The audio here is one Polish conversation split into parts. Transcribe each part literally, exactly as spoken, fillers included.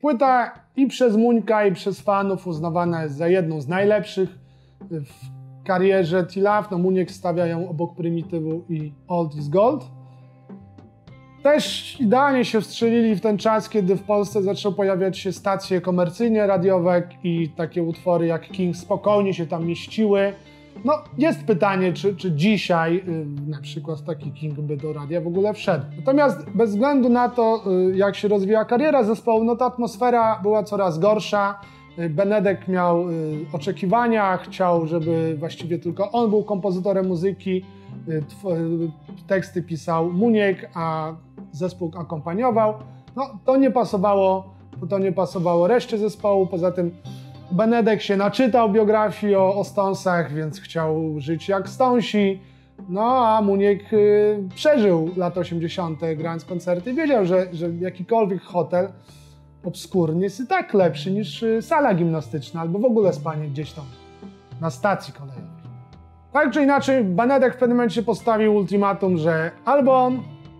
Płyta i przez Muńka, i przez fanów uznawana jest za jedną z najlepszych w karierze T-Love. No, Muniek stawia ją obok Prymitywu i Old is Gold. Też idealnie się wstrzelili w ten czas, kiedy w Polsce zaczęły pojawiać się stacje komercyjnie radiowe i takie utwory jak King spokojnie się tam mieściły. No, jest pytanie, czy, czy dzisiaj yy, na przykład taki King by do radia w ogóle wszedł. Natomiast bez względu na to, yy, jak się rozwijała kariera zespołu, no ta atmosfera była coraz gorsza. Yy, Benedek miał yy, oczekiwania, chciał, żeby właściwie tylko on był kompozytorem muzyki. Yy, yy, teksty pisał Muniek, a zespół akompaniował. No, to nie pasowało, to nie pasowało reszcie zespołu. Poza tym Benedek się naczytał biografii o, o Stonesach, więc chciał żyć jak Stonesi. No a Muniek y, przeżył lata osiemdziesiąte grając koncerty i wiedział, że, że jakikolwiek hotel obskurny jest i tak lepszy niż y, sala gimnastyczna albo w ogóle spanie gdzieś tam na stacji kolejowej. Tak czy inaczej, Benedek w pewnym momencie postawił ultimatum, że albo on,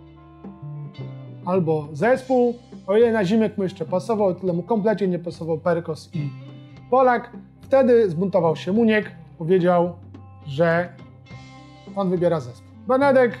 albo zespół. O ile na Zimek mu jeszcze pasował, o tyle mu kompletnie nie pasował Perkos i Polak. Wtedy zbuntował się Muniek, powiedział, że on wybiera zespół. Benedek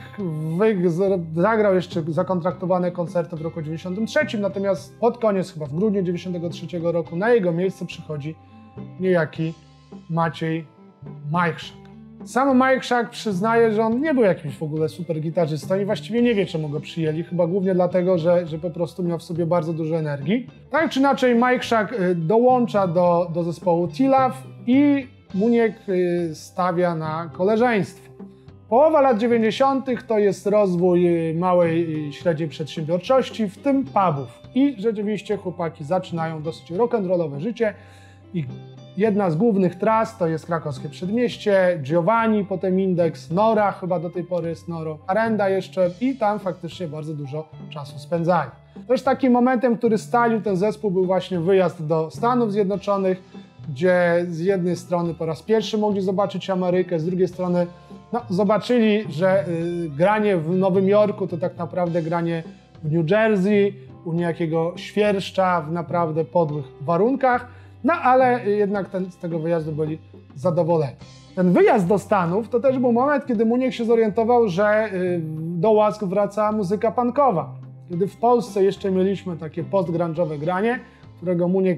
zagrał jeszcze zakontraktowane koncerty w roku dziewięćdziesiątym trzecim, natomiast pod koniec, chyba w grudniu dziewięćdziesiątego trzeciego roku, na jego miejsce przychodzi niejaki Maciej Majchrzak. Sam Majchrzak przyznaje, że on nie był jakimś w ogóle super gitarzystą i właściwie nie wie, czemu go przyjęli. Chyba głównie dlatego, że, że po prostu miał w sobie bardzo dużo energii. Tak czy inaczej, Majchrzak dołącza do, do zespołu T-Love i Muniek stawia na koleżeństwo. Połowa lat dziewięćdziesiątych to jest rozwój małej i średniej przedsiębiorczości, w tym pubów. I rzeczywiście chłopaki zaczynają dosyć rock'n'rollowe życie. I jedna z głównych tras to jest krakowskie Przedmieście, Giovanni, potem Indeks, Nora, chyba do tej pory jest Noro, Arenda jeszcze i tam faktycznie bardzo dużo czasu spędzali. Też takim momentem, który stalił ten zespół, był właśnie wyjazd do Stanów Zjednoczonych, gdzie z jednej strony po raz pierwszy mogli zobaczyć Amerykę, z drugiej strony no, zobaczyli, że y, granie w Nowym Jorku to tak naprawdę granie w New Jersey, u niejakiego świerszcza w naprawdę podłych warunkach. No ale jednak ten, z tego wyjazdu byli zadowoleni. Ten wyjazd do Stanów to też był moment, kiedy Muniek się zorientował, że do łask wraca muzyka punkowa. Kiedy w Polsce jeszcze mieliśmy takie post-grunge'owe granie, którego Muniek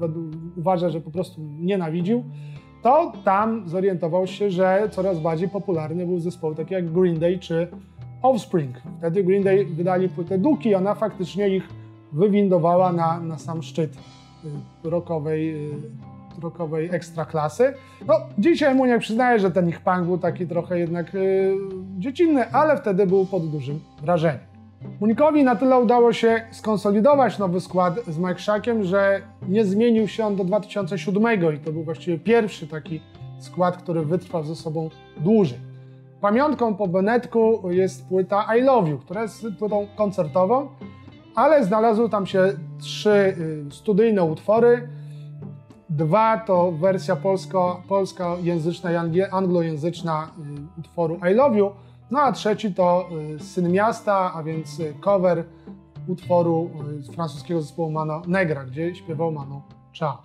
uważa, że po prostu nienawidził, to tam zorientował się, że coraz bardziej popularny był zespoł taki jak Green Day czy Offspring. Wtedy Green Day wydali płytę Dookie i ona faktycznie ich wywindowała na, na sam szczyt rockowej, rockowej ekstraklasy. No, dzisiaj Muniek przyznaje, że ten ich punk był taki trochę jednak yy, dziecinny, ale wtedy był pod dużym wrażeniem. Munikowi na tyle udało się skonsolidować nowy skład z Majchrzakiem, że nie zmienił się on do dwa tysiące siódmego i to był właściwie pierwszy taki skład, który wytrwał ze sobą dłużej. Pamiątką po Benedku jest płyta I Love You, która jest płytą koncertową, ale znalazły tam się trzy studyjne utwory. Dwa to wersja polsko, polskojęzyczna i anglojęzyczna utworu I Love You, no a trzeci to Syn Miasta, a więc cover utworu z francuskiego zespołu Mano Negra, gdzie śpiewał Mano Chao.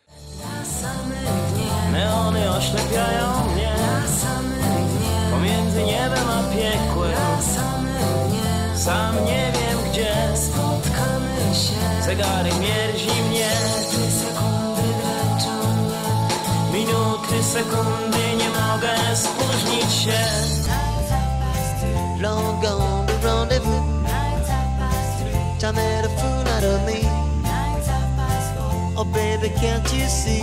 Neony oślepiają mnie pomiędzy niebem a piekłem. Sam nie wiem gdzie spotkamy się. Zegarek mierzi mnie. Minuty, sekundy, nie mogę spóźnić się. Long gone the rendezvous. Time made a fool out of me. Oh baby, can't you see?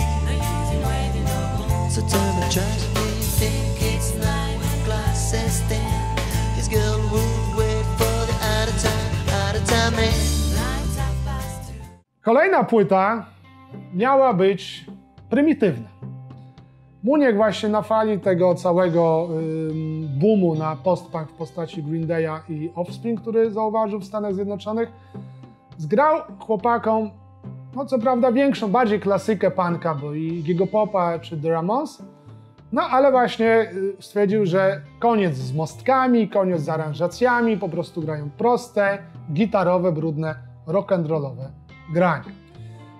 So turn the trash me, think it's night. Glasses thin. This girl would wait for the out of time, out of time man. Kolejna płyta miała być prymitywna. Muniek właśnie na fali tego całego ym, boomu na post-punk w postaci Green Day'a i Offspring, który zauważył w Stanach Zjednoczonych, zgrał chłopakom, no co prawda większą, bardziej klasykę punka, bo i Iggy'ego Popa czy The Ramones, no ale właśnie stwierdził, że koniec z mostkami, koniec z aranżacjami, po prostu grają proste, gitarowe, brudne, rock'n'rollowe granie.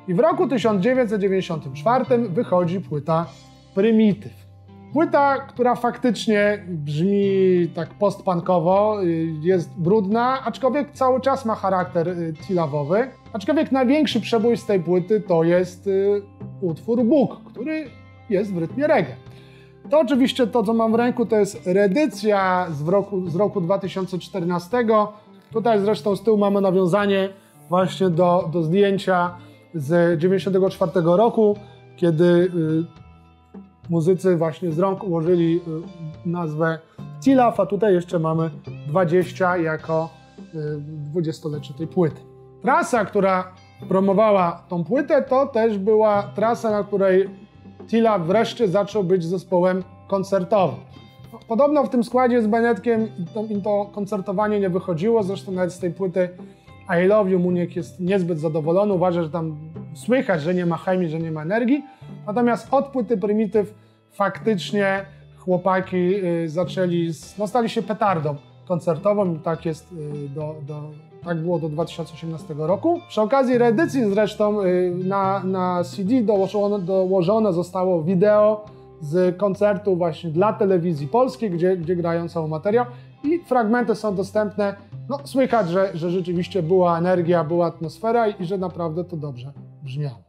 I w roku tysiąc dziewięćset dziewięćdziesiątym czwartym wychodzi płyta Prymityw. Płyta, która faktycznie brzmi tak post-punkowo, jest brudna, aczkolwiek cały czas ma charakter T-Love'owy. Aczkolwiek największy przebój z tej płyty to jest utwór Bóg, który jest w rytmie reggae. To oczywiście to, co mam w ręku, to jest reedycja z roku, z roku dwa tysiące czternastego. Tutaj zresztą z tyłu mamy nawiązanie właśnie do, do zdjęcia z dziewięćdziesiątego czwartego roku, kiedy y, muzycy właśnie z rąk ułożyli y, nazwę T-Love, a tutaj jeszcze mamy dwadzieścia jako y, dwudziestolecie tej płyty. Trasa, która promowała tą płytę, to też była trasa, na której T-Love wreszcie zaczął być zespołem koncertowym. Podobno w tym składzie z Bennettkiem im to koncertowanie nie wychodziło, zresztą nawet z tej płyty I Love You Muniek jest niezbyt zadowolony, uważa, że tam słychać, że nie ma chemii, że nie ma energii. Natomiast od płyty Prymityw faktycznie chłopaki zaczęli, no stali się petardą koncertową i tak jest do, do, tak było do dwa tysiące osiemnastego roku. Przy okazji reedycji zresztą na, na C D dołożone, dołożone zostało wideo z koncertu właśnie dla telewizji polskiej, gdzie, gdzie grają cały materiał i fragmenty są dostępne. No, słychać, że, że rzeczywiście była energia, była atmosfera i, i że naprawdę to dobrze brzmiało.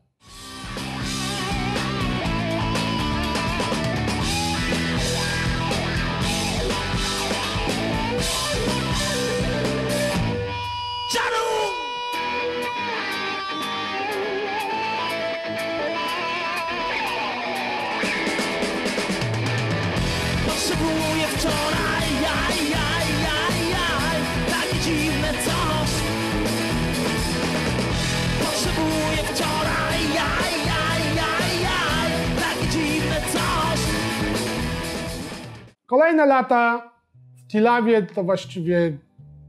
Potrzebuję wczoraj, jaj, jaj, jaj, jaj, takie dziwne coś. Potrzebuję wczoraj, jaj, jaj, jaj, jaj, takie dziwne coś. Kolejne lata w T-Love'ie to właściwie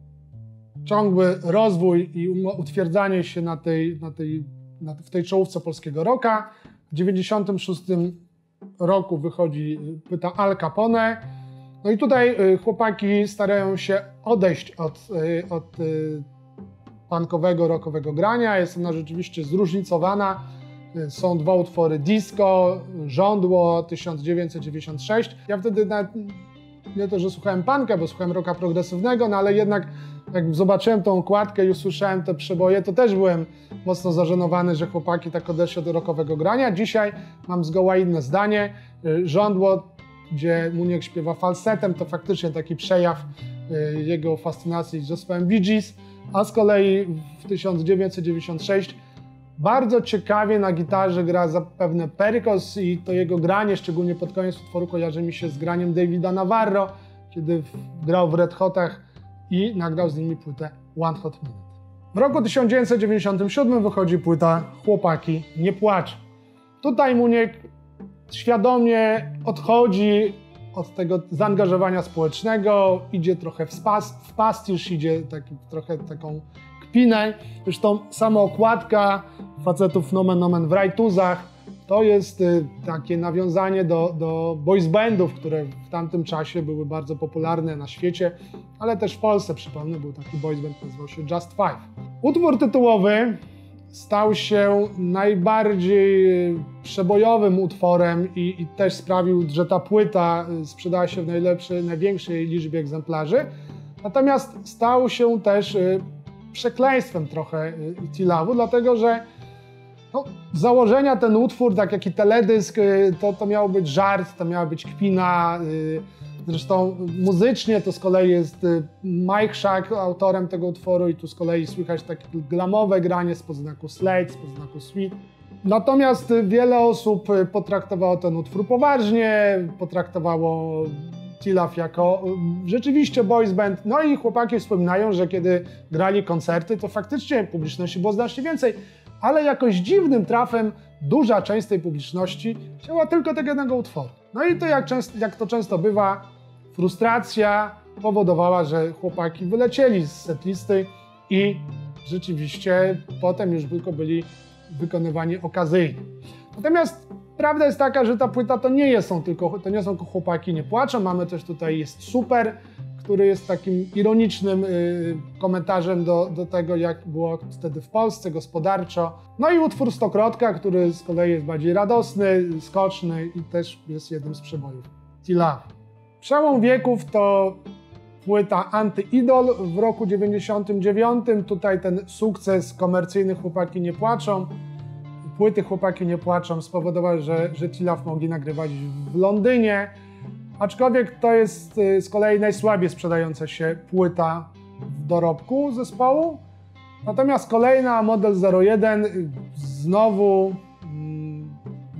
ciągły rozwój i utwierdzanie się na tej, na tej, na, w tej czołówce polskiego rocka. W dziewięćdziesiątym szóstym roku wychodzi płyta Al Capone. No i tutaj chłopaki starają się odejść od, od punkowego, rockowego grania. Jest ona rzeczywiście zróżnicowana. Są dwa utwory disco, Żądło, tysiąc dziewięćset dziewięćdziesiąty szósty. Ja wtedy nawet nie to, że słuchałem punka, bo słuchałem rocka progresywnego, no ale jednak jak zobaczyłem tą okładkę i usłyszałem te przeboje, to też byłem mocno zażenowany, że chłopaki tak odeszli do rockowego grania. Dzisiaj mam zgoła inne zdanie. Żądło, gdzie Muniek śpiewa falsetem, to faktycznie taki przejaw jego fascynacji z zespołem Bee Gees, a z kolei w tysiąc dziewięćset dziewięćdziesiątym szóstym bardzo ciekawie na gitarze gra zapewne Pericos i to jego granie, szczególnie pod koniec utworu, kojarzy mi się z graniem Davida Navarro, kiedy grał w Red Hotach i nagrał z nimi płytę One Hot Minute. W roku tysiąc dziewięćset dziewięćdziesiątym siódmym wychodzi płyta Chłopaki nie płaczą. Tutaj Muniek świadomie odchodzi od tego zaangażowania społecznego, idzie trochę w, spas, w pastisz, idzie taki, trochę taką kpinę. Zresztą sama okładka facetów nomen omen w rajtuzach to jest y, takie nawiązanie do, do boys bandów, które w tamtym czasie były bardzo popularne na świecie, ale też w Polsce, przypomnę, był taki boys band, nazywał się Just Five. Utwór tytułowy stał się najbardziej przebojowym utworem i, i też sprawił, że ta płyta sprzedała się w najlepszej, największej liczbie egzemplarzy. Natomiast stał się też y, przekleństwem trochę T-Love'u, dlatego że no, z założenia ten utwór, tak jak i teledysk, to, to miał być żart, to miała być kpina. Zresztą muzycznie to z kolei jest Mike Shack autorem tego utworu i tu z kolei słychać takie glamowe granie z podznaku Slade, z podznaku Sweet. Natomiast wiele osób potraktowało ten utwór poważnie, potraktowało T-Love jako rzeczywiście boys band. No i chłopaki wspominają, że kiedy grali koncerty, to faktycznie publiczności było znacznie więcej, ale jakoś dziwnym trafem duża część tej publiczności chciała tylko tego jednego utworu. No i to jak, często, jak to często bywa, frustracja powodowała, że chłopaki wylecieli z setlisty i rzeczywiście potem już tylko byli wykonywani okazyjnie. Natomiast prawda jest taka, że ta płyta to nie są tylko, to nie są tylko Chłopaki nie płaczą, mamy też tutaj Jest Super, który jest takim ironicznym y, komentarzem do, do tego, jak było wtedy w Polsce gospodarczo. No i utwór Stokrotka, który z kolei jest bardziej radosny, skoczny i też jest jednym z przebojów T-Love. Przełom wieków to płyta Anty-Idol w roku dziewięćdziesiątym dziewiątym. Tutaj ten sukces komercyjny Chłopaki nie płaczą, płyty Chłopaki nie płaczą spowodował, że, że T-Love mogli nagrywać w Londynie. Aczkolwiek to jest z kolei najsłabiej sprzedająca się płyta w dorobku zespołu. Natomiast kolejna, Model zero jeden, znowu mm,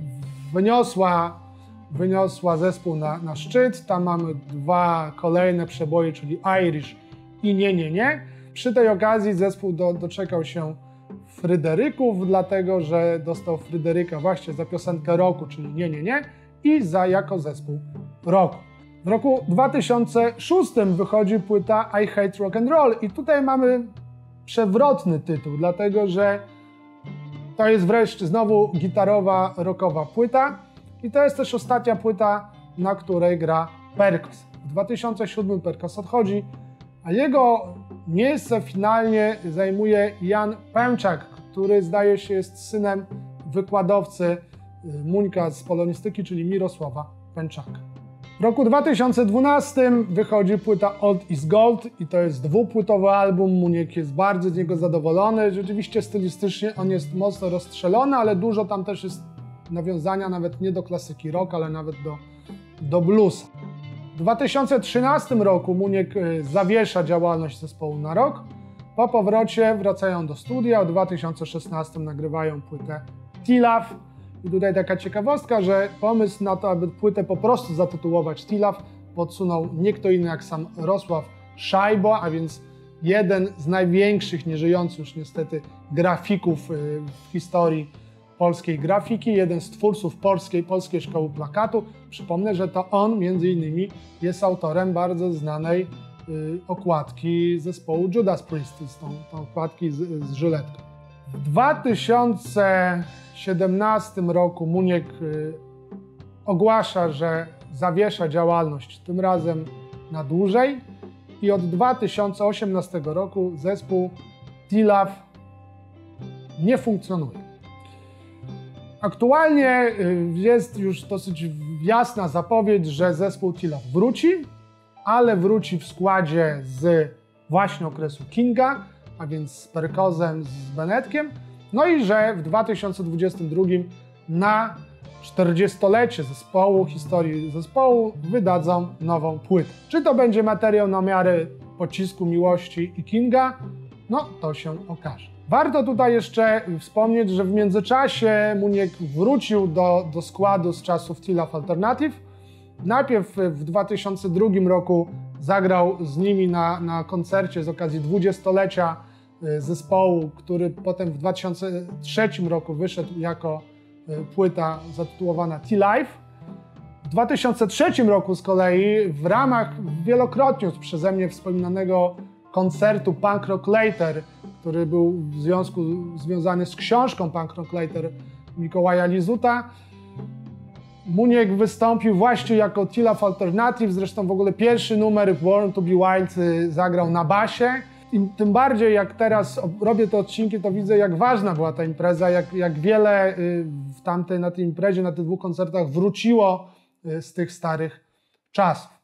wyniosła, wyniosła zespół na, na szczyt. Tam mamy dwa kolejne przeboje, czyli Irish i Nie, Nie, Nie. Przy tej okazji zespół do, doczekał się Fryderyków, dlatego że dostał Fryderyka właśnie za piosenkę roku, czyli Nie, Nie, Nie i za jako zespół roku. W roku dwa tysiące szóstym wychodzi płyta I Hate Rock and Roll i tutaj mamy przewrotny tytuł, dlatego że to jest wreszcie znowu gitarowa, rockowa płyta i to jest też ostatnia płyta, na której gra Perkos. W dwa tysiące siódmym Perkos odchodzi, a jego miejsce finalnie zajmuje Jan Pęczak, który zdaje się jest synem wykładowcy Muńka z polonistyki, czyli Mirosława Pęczaka. W roku dwa tysiące dwunastym wychodzi płyta Old is Gold i to jest dwupłytowy album. Muniek jest bardzo z niego zadowolony. Rzeczywiście stylistycznie on jest mocno rozstrzelony, ale dużo tam też jest nawiązania nawet nie do klasyki rock, ale nawet do, do bluesa. W dwa tysiące trzynastym roku Muniek zawiesza działalność zespołu na rok. Po powrocie wracają do studia. W dwa tysiące szesnastym nagrywają płytę T-Love. I tutaj taka ciekawostka, że pomysł na to, aby płytę po prostu zatytułować T-Love podsunął nie kto inny jak sam Rosław Szajbo, a więc jeden z największych, nieżyjących już niestety, grafików w historii polskiej grafiki, jeden z twórców polskiej, polskiej szkoły plakatu. Przypomnę, że to on między innymi jest autorem bardzo znanej y, okładki zespołu Judas Priest, z tą, tą okładki z, z żyletką. W dwa tysiące siedemnastym roku Muniek y, ogłasza, że zawiesza działalność, tym razem na dłużej i od dwa tysiące osiemnastego roku zespół T-Love nie funkcjonuje. Aktualnie y, jest już dosyć jasna zapowiedź, że zespół T-Love wróci, ale wróci w składzie z właśnie okresu Kinga, a więc z Perkozem, z Benetkiem. No i że w dwa tysiące dwudziestym drugim na czterdziestolecie zespołu, historii zespołu wydadzą nową płytę. Czy to będzie materiał na miarę Pocisku Miłości i Kinga? No to się okaże. Warto tutaj jeszcze wspomnieć, że w międzyczasie Muniek wrócił do, do składu z czasów T-Love Alternative. Najpierw w dwa tysiące drugim roku zagrał z nimi na, na koncercie z okazji dwudziestolecia zespołu, który potem w dwa tysiące trzecim roku wyszedł jako płyta zatytułowana T-Life. W dwa tysiące trzecim roku z kolei w ramach wielokrotnie już przeze mnie wspominanego koncertu Punk Rock Later, który był w związku związany z książką Punk Rock Later Mikołaja Lizuta, Muniek wystąpił właśnie jako T-Love Alternative, zresztą w ogóle pierwszy numer Born to be Wild zagrał na basie. I tym bardziej jak teraz robię te odcinki, to widzę, jak ważna była ta impreza, jak, jak wiele w tamtej, na tej imprezie, na tych dwóch koncertach wróciło z tych starych czasów.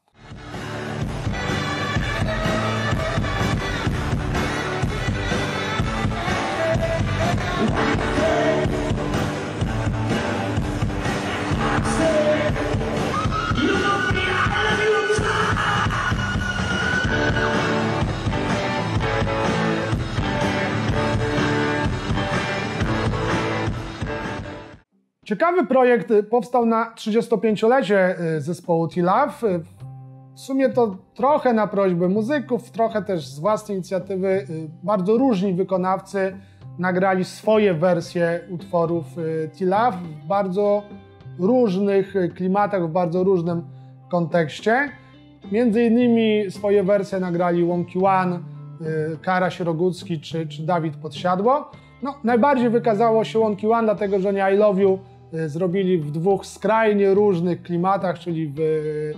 Ciekawy projekt powstał na trzydziestopięciolecie zespołu T-Love. W sumie to trochę na prośbę muzyków, trochę też z własnej inicjatywy. Bardzo różni wykonawcy nagrali swoje wersje utworów T-Love w bardzo różnych klimatach, w bardzo różnym kontekście. Między innymi swoje wersje nagrali Łąki One, Kara Sierogucki czy, czy Dawid Podsiadło. No, najbardziej wykazało się Łąki One, dlatego że oni I Love You zrobili w dwóch skrajnie różnych klimatach, czyli w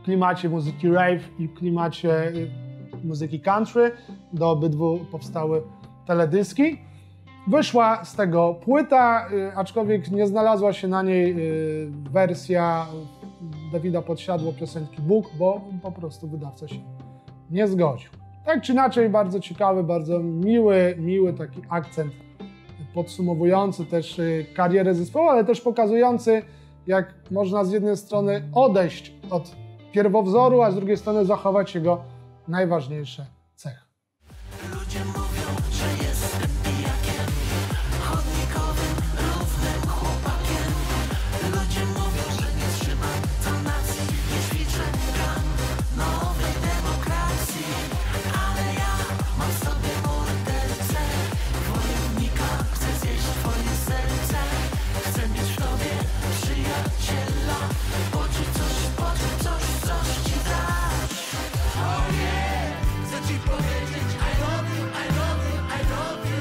klimacie muzyki rave i w klimacie muzyki country. Do obydwu powstały teledyski. Wyszła z tego płyta, aczkolwiek nie znalazła się na niej wersja Dawida Podsiadło piosenki Bóg, bo po prostu wydawca się nie zgodził. Tak czy inaczej bardzo ciekawy, bardzo miły, miły taki akcent podsumowujący też karierę zespołu, ale też pokazujący, jak można z jednej strony odejść od pierwowzoru, a z drugiej strony zachować jego najważniejsze cechy. Ludzie mówią, że jestem pijakiem, chodnikowym, równym chłopakiem. Ludzie mówią, że nie trzymam tonacji, nie ćwiczę gram nowej demokracji. Ale ja mam w sobie mordercę, wojownika, chcę zjeść twoje serce. Chcę mieć w tobie przyjaciela, poczuć coś, poczuć coś, coś ci dać. Oh yeah, chcę ci powiedzieć I love you, I love you, I love you.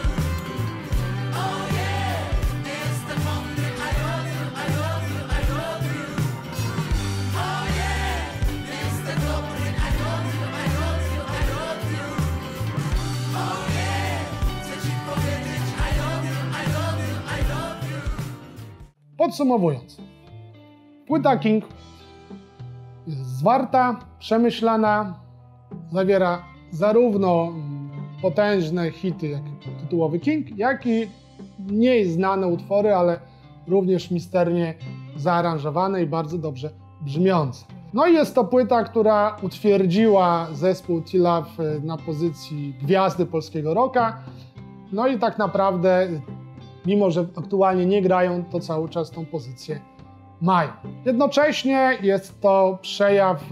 Oh yeah, nie jestem mądry, I love you, I love you, I love you. Oh yeah, nie jestem dobry, I love you, I love you, I love you. Oh yeah, chcę ci powiedzieć I love you, I love you, I love you. Podsumowując, płyta King jest zwarta, przemyślana, zawiera zarówno potężne hity, jak tytułowy King, jak i mniej znane utwory, ale również misternie zaaranżowane i bardzo dobrze brzmiące. No i jest to płyta, która utwierdziła zespół T-Love na pozycji gwiazdy polskiego rocka. No i tak naprawdę, mimo że aktualnie nie grają, to cały czas tą pozycję mają. Jednocześnie jest to przejaw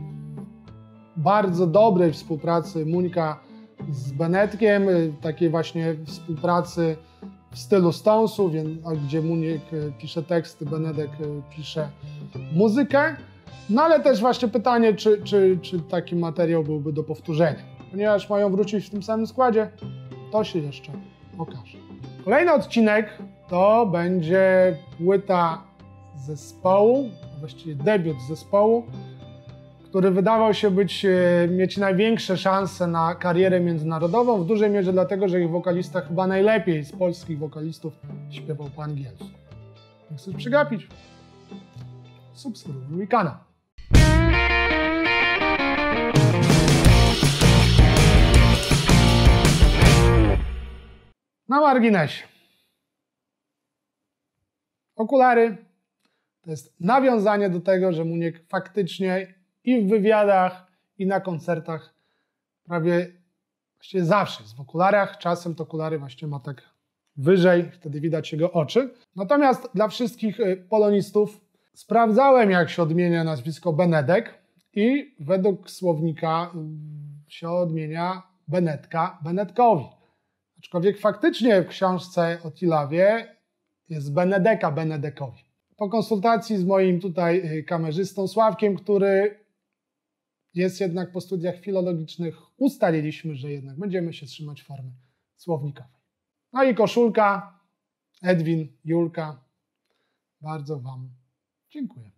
bardzo dobrej współpracy Muńka z Benedkiem, takiej właśnie współpracy w stylu Stonesów, gdzie Muniek pisze teksty, Benedek pisze muzykę. No ale też właśnie pytanie, czy, czy, czy taki materiał byłby do powtórzenia. Ponieważ mają wrócić w tym samym składzie, to się jeszcze okaże. Kolejny odcinek to będzie płyta zespołu, właściwie debiut zespołu, który wydawał się być, mieć największe szanse na karierę międzynarodową, w dużej mierze dlatego, że ich wokalista chyba najlepiej z polskich wokalistów śpiewał po angielsku. Nie chcesz przegapić? Subskrybuj mój kanał. Na marginesie. Okulary to jest nawiązanie do tego, że Muniek faktycznie i w wywiadach, i na koncertach prawie właściwie zawsze jest w okularach. Czasem te okulary właśnie ma tak wyżej, wtedy widać jego oczy. Natomiast dla wszystkich polonistów sprawdzałem, jak się odmienia nazwisko Benedek i według słownika się odmienia Benedka Benedkowi. Aczkolwiek faktycznie w książce o T-Love'ie jest Benedeka Benedekowi. Po konsultacji z moim tutaj kamerzystą Sławkiem, który jest jednak po studiach filologicznych, ustaliliśmy, że jednak będziemy się trzymać formy słownikowej. No i koszulka, Edwin, Julka, bardzo Wam dziękuję.